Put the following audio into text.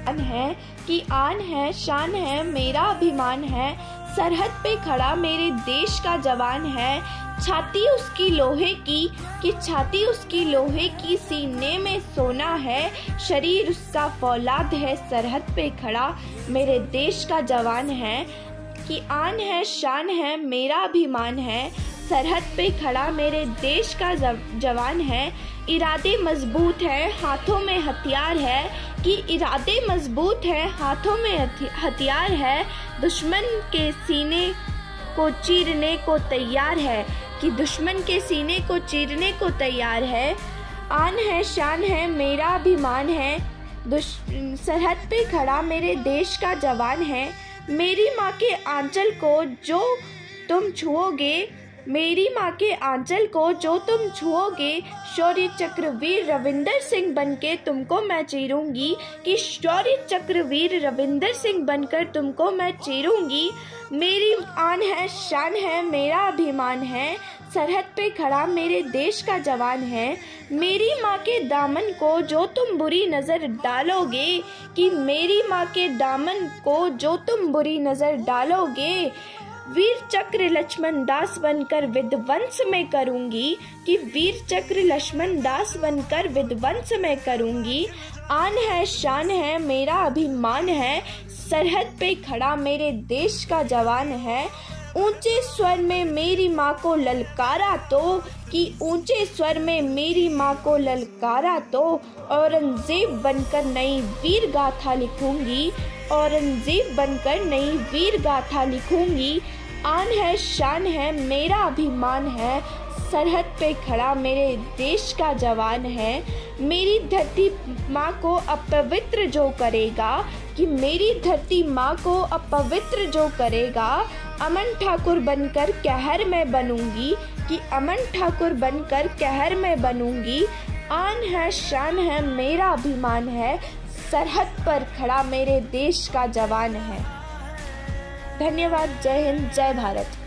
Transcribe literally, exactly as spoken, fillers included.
है कि आन है शान है मेरा अभिमान है, सरहद पे खड़ा मेरे देश का जवान है। छाती उसकी लोहे की कि छाती उसकी लोहे की, सीने में सोना है, शरीर उसका फौलाद है, सरहद पे खड़ा मेरे देश का जवान है। कि आन है शान है मेरा अभिमान है, सरहद पे खड़ा मेरे देश का जवान है। इरादे मजबूत है हाथों में हथियार है, कि इरादे मजबूत है हाथों में हथियार है, दुश्मन के सीने को चीरने को तैयार है, कि दुश्मन के सीने को चीरने को तैयार है। आन है शान है मेरा अभिमान है, सरहद पे खड़ा मेरे देश का जवान है। मेरी माँ के आंचल को जो तुम छुओगे, मेरी माँ के आंचल को जो तुम छुओगे, शौर्य चक्रवीर रविंदर सिंह बनके तुमको मैं चीरूंगी, कि शौर्य चक्रवीर रविंदर सिंह बनकर तुमको मैं चीरूंगी। मेरी आन है शान है मेरा अभिमान है, सरहद पे खड़ा मेरे देश का जवान है। मेरी माँ के दामन को जो तुम बुरी नज़र डालोगे, कि मेरी माँ के दामन को जो तुम बुरी नज़र डालोगे, वीर चक्र लक्ष्मण दास बनकर विध्वंस में करूंगी, कि वीर चक्र लक्ष्मण दास बनकर विध्वंस में करूंगी। आन है शान है मेरा अभिमान है, सरहद पे खड़ा मेरे देश का जवान है। ऊंचे स्वर में मेरी माँ को ललकारा तो, कि ऊंचे स्वर में मेरी माँ को ललकारा तो, औरंगजेब बनकर नई वीर गाथा लिखूंगी, औरंगजेब बनकर नई वीर गाथा लिखूंगी। आन है शान है मेरा अभिमान है, सरहद पे खड़ा मेरे देश का जवान है। मेरी धरती माँ को अपवित्र जो करेगा, कि मेरी धरती माँ को अपवित्र जो करेगा, अमन ठाकुर बनकर कहर में बनूंगी, कि अमन ठाकुर बनकर कहर में बनूंगी। आन है शान है मेरा अभिमान है, सरहद पर खड़ा मेरे देश का जवान है। धन्यवाद। जय हिंद, जय भारत।